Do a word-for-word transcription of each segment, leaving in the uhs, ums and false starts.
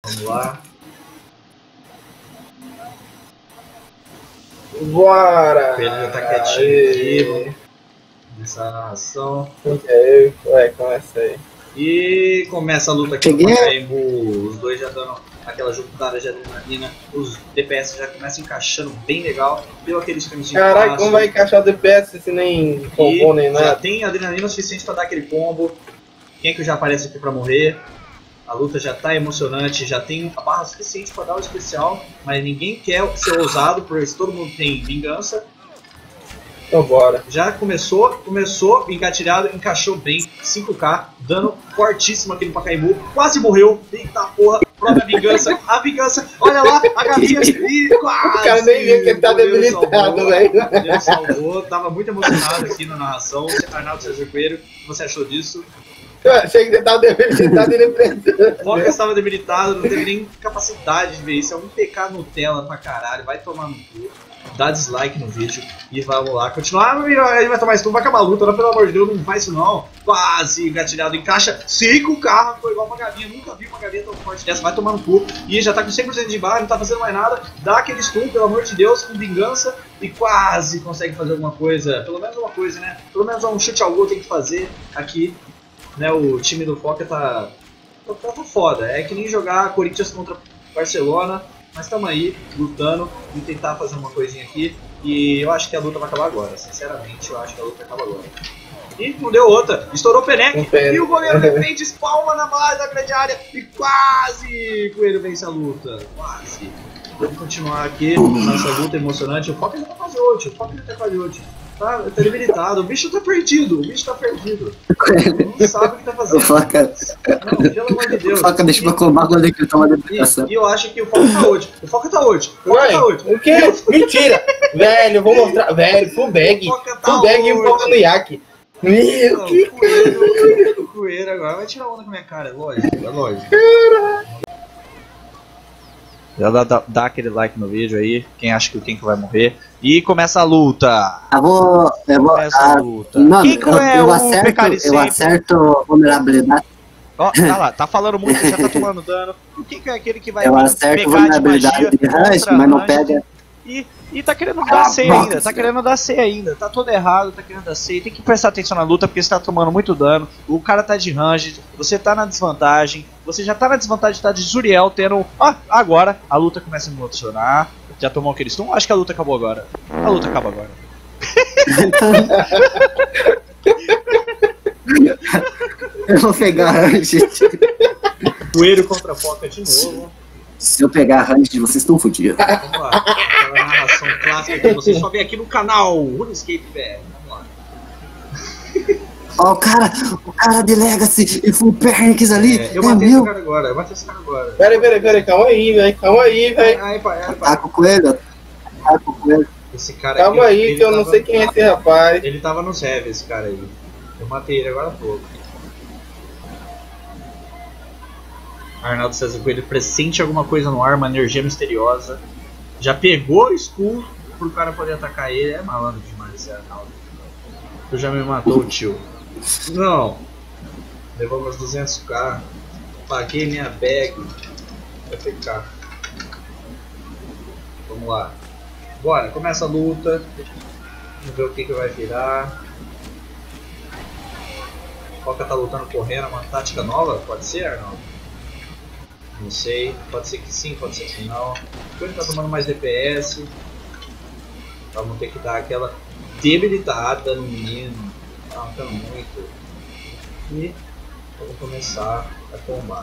Vamos lá. Bora! O Pedro já tá quietinho aqui. Vamos começar a narração. Ok, ué, começa aí. E começa a luta aqui no Pacaembu. Os dois já dando aquela juntada de adrenalina. Os D P S já começam encaixando bem legal. Deu aquele streamzinho. Caralho, como vai encaixar o D P S se nem combo nem nada? Já tem adrenalina suficiente pra dar aquele combo. Quem é que já aparece aqui pra morrer? A luta já tá emocionante, já tem a barra suficiente para dar o especial, mas ninguém quer ser ousado, porque todo mundo tem vingança. Então bora. Já começou, começou, engatilhado, encaixou bem, cinco K, dano fortíssimo aqui no Pacaembu, quase morreu, eita porra, própria vingança, a vingança, olha lá, a galinha e quase! O cara nem viu que ele tá debilitado, velho. Ele salvou, tava muito emocionado aqui na narração. Arnaldo César Coelho, o que você achou disso? Eu achei que ele tava debilitado e ele pensou. O Foca estava debilitado, não teve nem capacidade de ver isso. É um P K Nutella pra caralho. Vai tomar no cu, dá dislike no vídeo e vamos lá continuar. Ah, ele vai tomar isso, vai acabar a luta, não, pelo amor de Deus, não faz isso não. Quase engatilhado, encaixa cinco carros, foi igual uma galinha. Nunca vi uma galinha tão forte dessa, vai tomar no cu. E já tá com cem por cento de barra, não tá fazendo mais nada. Dá aquele stun, pelo amor de Deus, com vingança. E quase consegue fazer alguma coisa, pelo menos uma coisa, né? Pelo menos um chute ao gol tem que fazer aqui. Né, o time do Foca tá, tá, tá foda, é que nem jogar Corinthians contra Barcelona, mas estamos aí lutando e tentar fazer uma coisinha aqui e eu acho que a luta vai acabar agora, sinceramente eu acho que a luta acaba agora. E não deu outra, estourou o Penec e o goleiro defende, espalma na base da grande área e quase o Coelho vence a luta, quase. Vamos continuar aqui nessa luta emocionante, o Foca já tá quase oito, o Foca já tá quase oito. Tá, tá debilitado, o bicho tá perdido, o bicho tá perdido. Não sabe o que tá fazendo. O Foca. Não, pelo amor de Deus. O Foca deixa pra combar quando ele toma a debilitação. E, e eu acho que o Foca tá oito. O Foca tá oito. O Foca Ué, tá oito. o quê? Mentira! Velho, eu vou mostrar. Velho, full bag. Tá Full bag e um pouco no iaque. Meu, não, que o coelho, o coelho agora vai tirar onda com a minha cara, é lógico, é lógico. Já dá, dá, dá aquele like no vídeo aí, quem acha que o Kenko vai morrer. E começa a luta! Eu vou. Eu vou Começa a, a luta. Mano, Kenko eu, é eu o acerto, Pecari eu sempre. acerto vulnerabilidade. Ó, tá lá, tá falando muito, já tá tomando dano. O Kenko é aquele que vai Eu acerto pegar de vulnerabilidade magia de Rush, contra mas não Rush. pega. E, e tá querendo dar Ah, C bosta. ainda, tá querendo dar C ainda, tá todo errado, tá querendo dar C, tem que prestar atenção na luta porque você tá tomando muito dano, o cara tá de range, você tá na desvantagem, você já tá na desvantagem, tá de Zuriel tendo... Ah, agora a luta começa a emocionar, já tomou aquele stun, acho que a luta acabou agora, a luta acaba agora. Eu vou pegar a Rush. Coelho contra a Foca de novo. Se eu pegar a Rush, vocês estão fodidos. Vamos lá, aquela narração clássica que vocês só vê aqui no canal RuneScape, velho. Vamos lá. Ó, o cara, o cara de Legacy e Full Pernix ali. É, eu é matei meu. esse cara agora, eu matei esse cara agora. Peraí, peraí, peraí, calma aí, velho. Calma aí, velho. Ai, pai, ai, pai. Tá com o coelho. Tá com o coelho. Esse cara Calma aqui, aí, ele que eu não tava- sei quem é esse rapaz. Ele tava nos heavy, esse cara aí. Eu matei ele agora há pouco. Arnaldo César Coelho pressente alguma coisa no ar, uma energia misteriosa. Já pegou o skull pro cara poder atacar ele. É malandro demais esse Arnaldo. Tu já me matou, tio. Não. Levou meus duzentos K. Paguei minha bag. Vai ficar. Vamos lá. Bora, começa a luta. Vamos ver o que, que vai virar. Foca tá lutando correndo, uma tática nova? Pode ser, Arnaldo? Não sei, pode ser que sim, pode ser que não. Ele tá tomando mais D P S. Vamos ter que dar aquela debilitada no menino. Tá matando muito. E vamos começar a combar.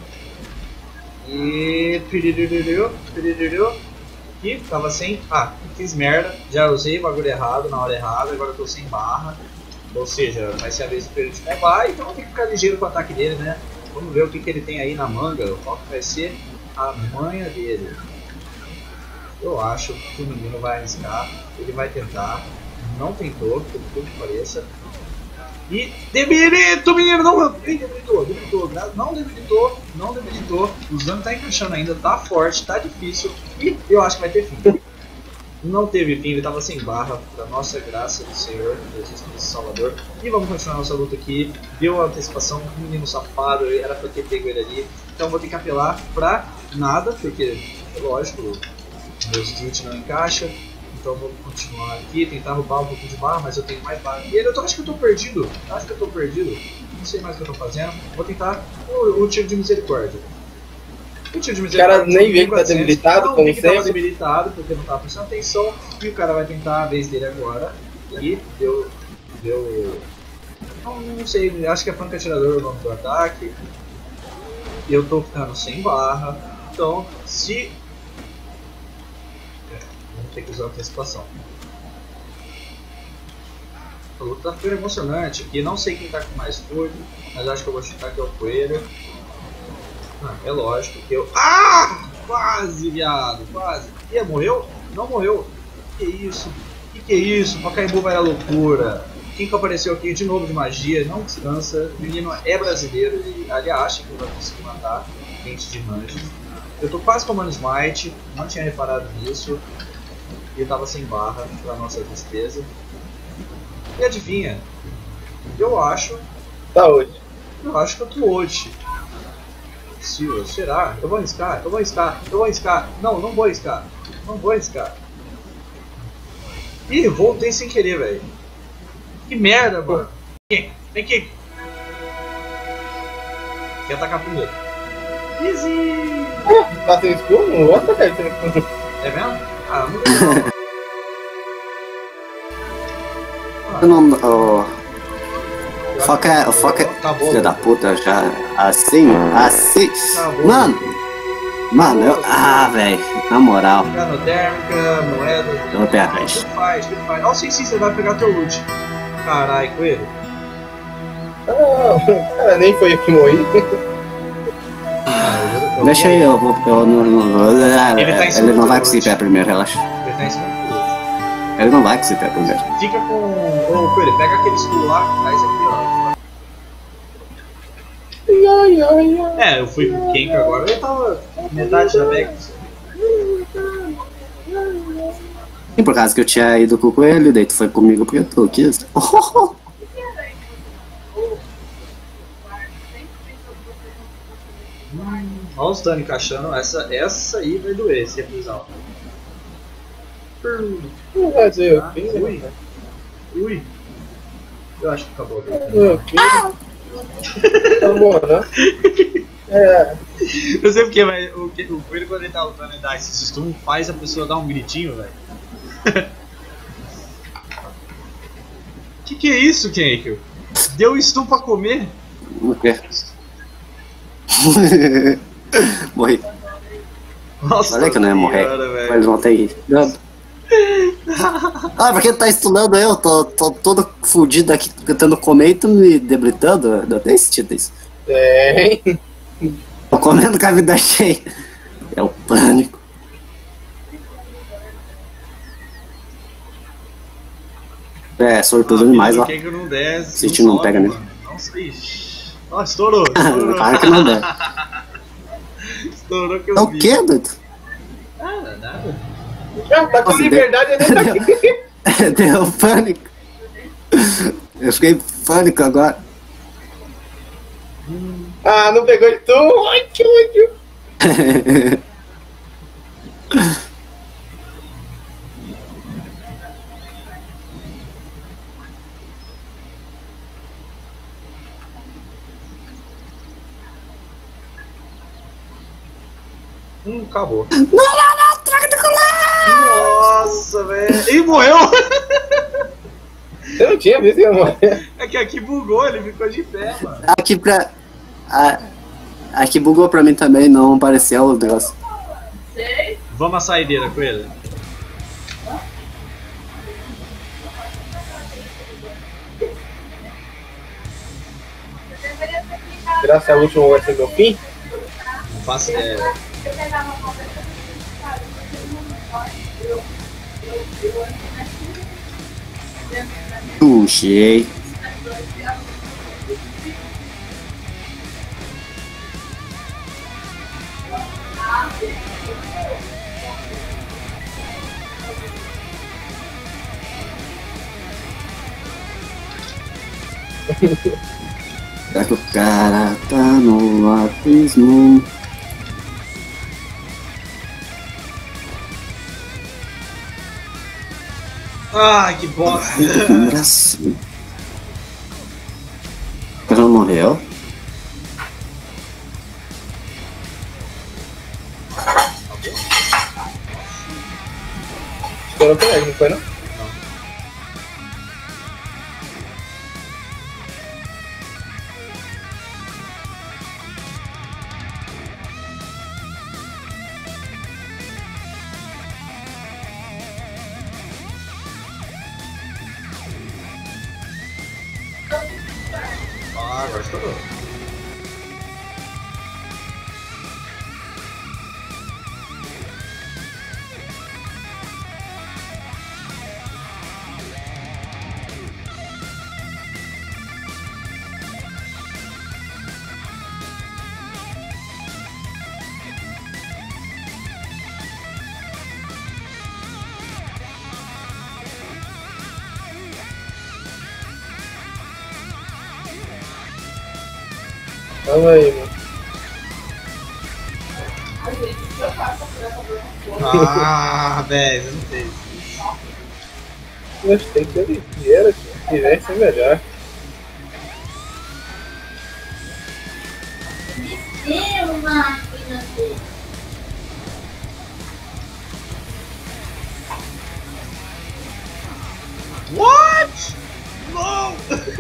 E... Piriririru, piriririru. E tava sem... Ah, fiz merda. Já usei o bagulho errado na hora errada. Agora eu tô sem barra. Ou seja, vai ser a vez pra ele de combar. Então tem que ficar ligeiro com o ataque dele, né? Vamos ver o que, que ele tem aí na manga. Qual que vai ser a manha dele. Eu acho que o menino vai arriscar. Ele vai tentar. Não tentou, por tudo que pareça. E debilita o menino! Não, debilitou, debilitou. Não debilitou, não debilitou. O dano tá encaixando ainda, tá forte, tá difícil. E eu acho que vai ter fim. Não teve fim, ele tava sem barra, pra nossa graça do Senhor, Jesus Cristo Salvador. E vamos continuar nossa luta aqui. Deu a antecipação, um menino safado, era pra ter pego ele ali. Então vou ter que apelar pra nada, porque, lógico, meu street não encaixa. Então vou continuar aqui, tentar roubar um pouco de barra, mas eu tenho mais barra que ele. Eu tô, acho que eu tô perdido, acho que eu tô perdido. Não sei mais o que eu tô fazendo. Vou tentar o, o tiro de misericórdia. O tiro de O cara nem vê que tá debilitado, não, como vi que tava sempre. debilitado porque não tava prestando atenção. E o cara vai tentar a vez dele agora. E deu. Deu. Não, não sei, acho que é franco atirador o nome do ataque. Eu tô ficando sem barra. Então, se. É, vamos ter que usar a antecipação. A luta tá ficando emocionante aqui. Não sei quem tá com mais fogo, mas acho que eu vou chutar que é o Coelho. Ah, é lógico que eu. Ah! Quase, viado, quase. Ih, morreu? Não morreu. Que isso? Que que é isso? Pacaembu vai à loucura. Quem que apareceu aqui de novo de magia? Não descansa. O menino é brasileiro e ele acha que vai conseguir matar gente de manjo. Eu tô quase tomando smite, não tinha reparado nisso. E eu tava sem barra, pra nossa tristeza. E adivinha? Eu acho. Tá hoje. Eu acho que eu tô hoje. Silva, será? Eu vou arriscar, eu vou arriscar, eu vou arriscar. Não, não vou arriscar. Não vou arriscar. Ih, voltei sem querer, velho. Que merda, mano. Vem aqui, vem aqui. Quer atacar primeiro. Easy! Tá sem escudo? Não vou atacar sem escudo. É mesmo? Ah, não tem não. Eu não. Oh. O foco é. O foco é. Acabou. Filha da puta, já. Assim, assim. Acabou. Mano! Mano, eu. Ah, velho. Na moral. Canotérmica, moeda. Eu vou pegar atrás. Tudo faz, tudo faz. Olha o sim, sim, você vai pegar teu loot. Carai, Coelho. Ah, cara, nem foi eu que morri. Ah, eu, eu Deixa vou... aí, eu vou. Eu não, não, Ele tá em cima ele não do vai loot. conseguir pegar primeiro, relaxa. Ele tá em cima do loot. Ele não vai conseguir pegar primeiro. Fica com. Ô, Coelho, pega aquele escudo lá que traz aqui, ó. Ai, ai, ai. É, eu fui com o Kenko agora, ele tava metade da Vex. E por causa que eu tinha ido com o coelho, daí tu foi comigo porque tu quis. Oh, Hum, olha os dano encaixando, essa, essa aí vai doer, esse reprisal. Não vai dizer o Ah, fim, ui. né? Ui. Eu acho que acabou. O fim. Tá bom, né? É. Eu sei porque, mas o, o Coelho quando ele tá lutando e dá esse stun, faz a pessoa dar um gritinho, velho. Que que é isso, Kenko? Deu stun pra comer? o quê? Morri. Nossa, Falei que eu não ia morrer. senhora, velho. Mas não tem dano. Ah, porque tá estudando eu? Tô, tô todo fudido aqui tentando comer e tu me debilitando? Não tem sentido isso. Tem. Tô comendo com a vida cheia. É o pânico. É, sortudo demais, ó. O Kenko não desce. Se a gente não sobe, pega nele. mano. Nossa, ixi. Ó, estourou. Estourou. Claro que não dá. Estourou que eu É o vi. quê, doido? Nada, nada. Ah, tá com Nossa, liberdade, ele tá aqui. Deu pânico. Eu fiquei pânico agora. Ah, não pegou de tu. Ai, que ódio. Hum, acabou. Não, não, não, troca de colar! Nossa, velho. Ih, morreu! Eu não tinha visto que ia morrer. É que aqui bugou, ele ficou de pé, mano. Aqui pra. A, aqui bugou pra mim também, não apareceu o negócio. Vamos à saideira com ele. Será que a última vai ser meu fim? Não faço ideia. Puxei. Será que o cara tá no abismo? Ai, que bosta. Assim. O cara não morreu? Estourou pra ele, não foi não? Ah, agora estourou. Calma aí, mano. Ah, velho, eu não sei. Gostei que ele viera, se tivesse melhor. What? Não!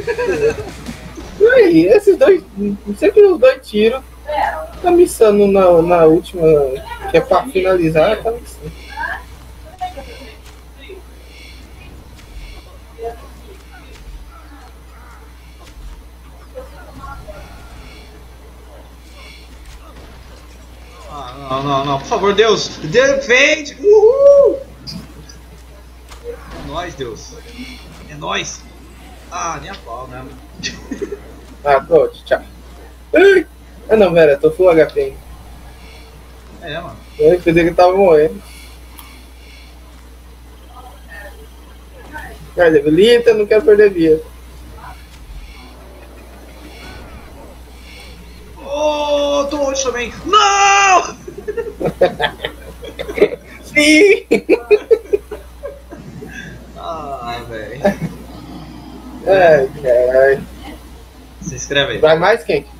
E aí, esses dois, sempre os dois tiros, tá missando na, na última, que é pra finalizar, tá missando. Ah, não, não, não, por favor, Deus! Defende! Uhul! É nóis, Deus! É nóis! Ah, nem a pau, né? Ah, pronto, tchau. Ai! Ah não, velho, eu tô full H P. É, mano. Eu pensei que tava morrendo. Ai, debilita, não quero perder vida. Oh, tô longe também! Não! Sim! Ah, velho. Ai, caralho. Se inscreve aí. Vai mais quem?